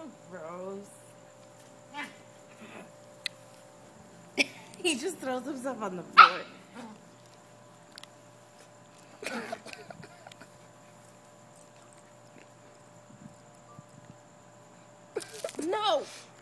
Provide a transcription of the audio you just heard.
Gross. He just throws himself on the floor. No!